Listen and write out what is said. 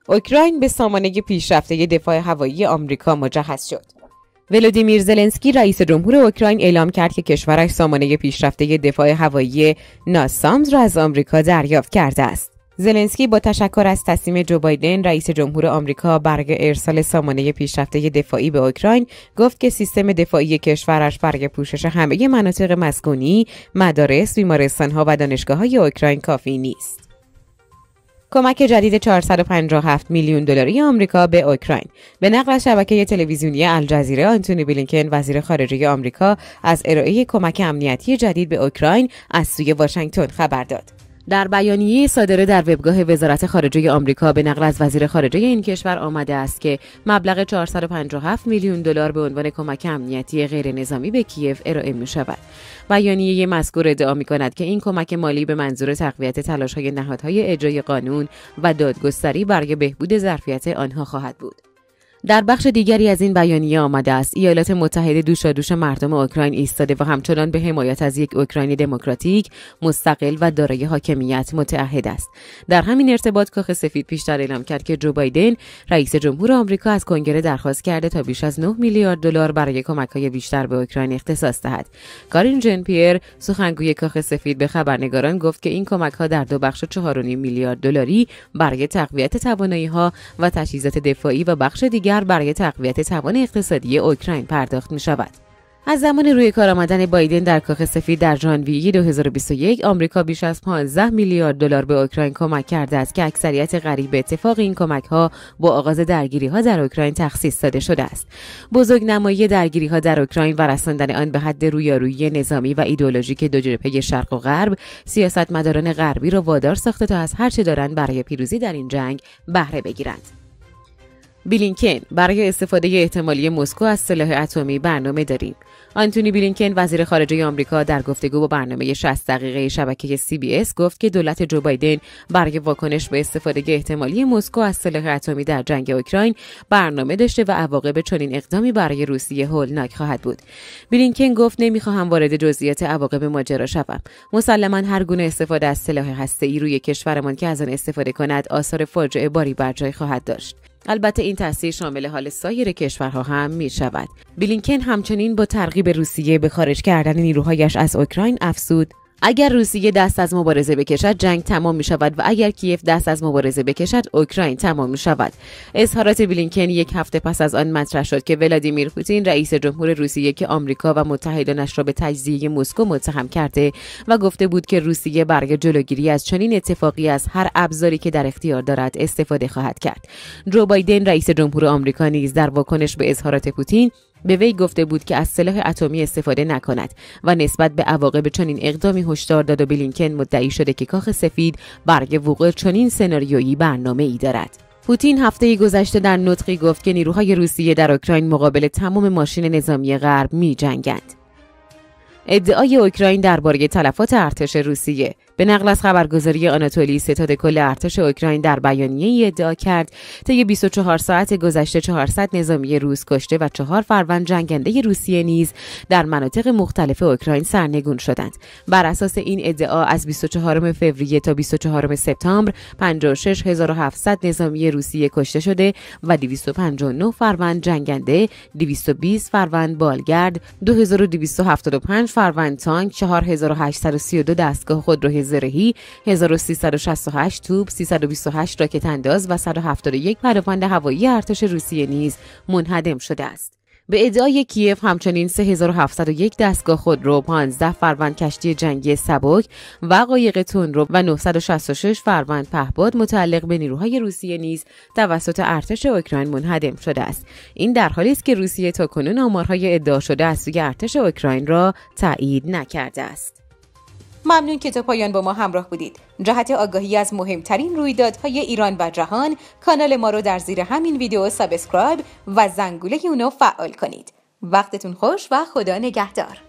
اوکراین به سامانه پیشرفته دفاع هوایی آمریکا مجهز شد. ولودیمیر زلنسکی رئیس جمهور اوکراین اعلام کرد که کشورش سامانه پیشرفته دفاع هوایی ناسامز را از آمریکا دریافت کرده است. زلنسکی با تشکر از تصمیم جو بایدن رئیس جمهور آمریکا برای ارسال سامانه پیشرفته دفاعی به اوکراین گفت که سیستم دفاعی کشورش برای پوشش همه مناطق مسکونی، مدارس، بیمارستان‌ها و دانشگاه‌های اوکراین کافی نیست. کمک جدید 457 میلیون دلاری آمریکا به اوکراین. به نقل از شبکه تلویزیونی الجزیره، آنتونی بلینکن وزیر خارجه آمریکا از ارائه کمک امنیتی جدید به اوکراین از سوی واشنگتن خبر داد. در بیانیه صادره در وبگاه وزارت خارجه آمریکا به نقل از وزیر خارجه این کشور آمده است که مبلغ 457 میلیون دلار به عنوان کمک امنیتی غیر نظامی به کیف ارائه می شود. بیانیه مذکور ادعا می کند که این کمک مالی به منظور تقویت تلاش‌های نهادهای اجرای قانون و دادگستری برای بهبود ظرفیت آنها خواهد بود. در بخش دیگری از این بیانیه آمده است ایالات متحده دوشادوش مردم اوکراین ایستاده و همچنان به حمایت از یک اوکراین دموکراتیک، مستقل و دارای حاکمیت متعهد است. در همین ارتباط کاخ سفید پیشتر اعلام کرد که جو بایدن رئیس جمهور آمریکا از کنگره درخواست کرده تا بیش از 9 میلیارد دلار برای کمک‌های بیشتر به اوکراین اختصاص دهد. کارین ژن پیر سخنگوی کاخ سفید به خبرنگاران گفت که این کمک‌ها در دو بخش 4.5 میلیارد دلاری برای تقویت توانایی‌ها و تجهیزات دفاعی و بخش دیگر برای تقویت توان اقتصادی اوکراین پرداخت می شود. از زمان روی کار آمدن بایدن در کاخ سفید در ژانویه 2021 آمریکا بیش از 15 میلیارد دلار به اوکراین کمک کرده است که اکثریت قریب به اتفاق این کمک‌ها با آغاز درگیری‌ها در اوکراین تخصیص داده شده است. بزرگنمایی درگیری‌ها در اوکراین و رساندن آن به حد رویارویی نظامی و ایدئولوژیک دو جبهه شرق و غرب سیاستمداران غربی را وادار ساخته تا از هر چه دارند برای پیروزی در این جنگ بهره بگیرند. بلینکن برای استفاده احتمالی مسکو از سلاح اتمی برنامه داریم. آنتونی بلینکن وزیر خارجه آمریکا در گفتگو با برنامه 60 دقیقه شبکه CBS گفت که دولت جو بایدن برای واکنش به استفاده احتمالی مسکو از سلاح اتمی در جنگ اوکراین برنامه داشته و عواقب چنین اقدامی برای روسیه هولناک خواهد بود. بلینکن گفت نمیخواهم وارد جزئیات عواقب ماجرا شوم. مسلماً هر گونه استفاده از سلاح هسته‌ای روی کشورمان که از آن استفاده کند آثار فاجعه باری بر جای خواهد داشت. البته این تاثیر شامل حال سایر کشورها هم می شود. بلینکن همچنین با ترغیب روسیه به خارج کردن نیروهایش از اوکراین افزود: اگر روسیه دست از مبارزه بکشد جنگ تمام می شود و اگر کیف دست از مبارزه بکشد اوکراین تمام می شود. اظهارات بلینکن یک هفته پس از آن مطرح شد که ولادیمیر پوتین رئیس جمهور روسیه که آمریکا و متحدانش را به تجزیه مسکو متهم کرده و گفته بود که روسیه برای جلوگیری از چنین اتفاقی از هر ابزاری که در اختیار دارد استفاده خواهد کرد. جو بایدن رئیس جمهور آمریکا نیز در واکنش به اظهارات پوتین به وی گفته بود که از سلاح اتمی استفاده نکند و نسبت به عواقب چنین اقدامی هشدار داد و بلینکن مدعی شده که کاخ سفید برای وقوع چنین سناریویی برنامه‌ای دارد. پوتین هفته گذشته در نطقی گفت که نیروهای روسیه در اوکراین مقابل تمام ماشین نظامی غرب می‌جنگند. ادعای اوکراین درباره تلفات ارتش روسیه. به نقل از خبرگزاری آناتولی، ستاد کل ارتش اوکراین در بیانیه‌ای ادعا کرد طی 24 ساعت گذشته 400 نظامی روس کشته و 4 فروند جنگنده روسیه نیز در مناطق مختلف اوکراین سرنگون شدند. بر اساس این ادعا از 24 فوریه تا 24 سپتامبر 56700 نظامی روسیه کشته شده و 259 فروند جنگنده، 220 فروند بالگرد، 2275 فروند تانک، 4832 دستگاه خودروی زرهی، 1368 توپ، 328 راکت انداز و 171 پدافند هوایی ارتش روسیه نیز منهدم شده است. به ادعای کیف همچنین 3701 دستگاه خودرو، 15 فروند کشتی جنگی سبک و قایق تندرو و 966 فروند پهپاد متعلق به نیروهای روسیه نیز توسط ارتش اوکراین منهدم شده است. این در حالی است که روسیه تاکنون آمارهای ادعا شده از سوی ارتش اوکراین را تایید نکرده است. ممنون که تا پایان با ما همراه بودید. جهت آگاهی از مهمترین رویدادهای ایران و جهان، کانال ما رو در زیر همین ویدیو سابسکرایب و زنگوله اونو فعال کنید. وقتتون خوش و خدا نگهدار.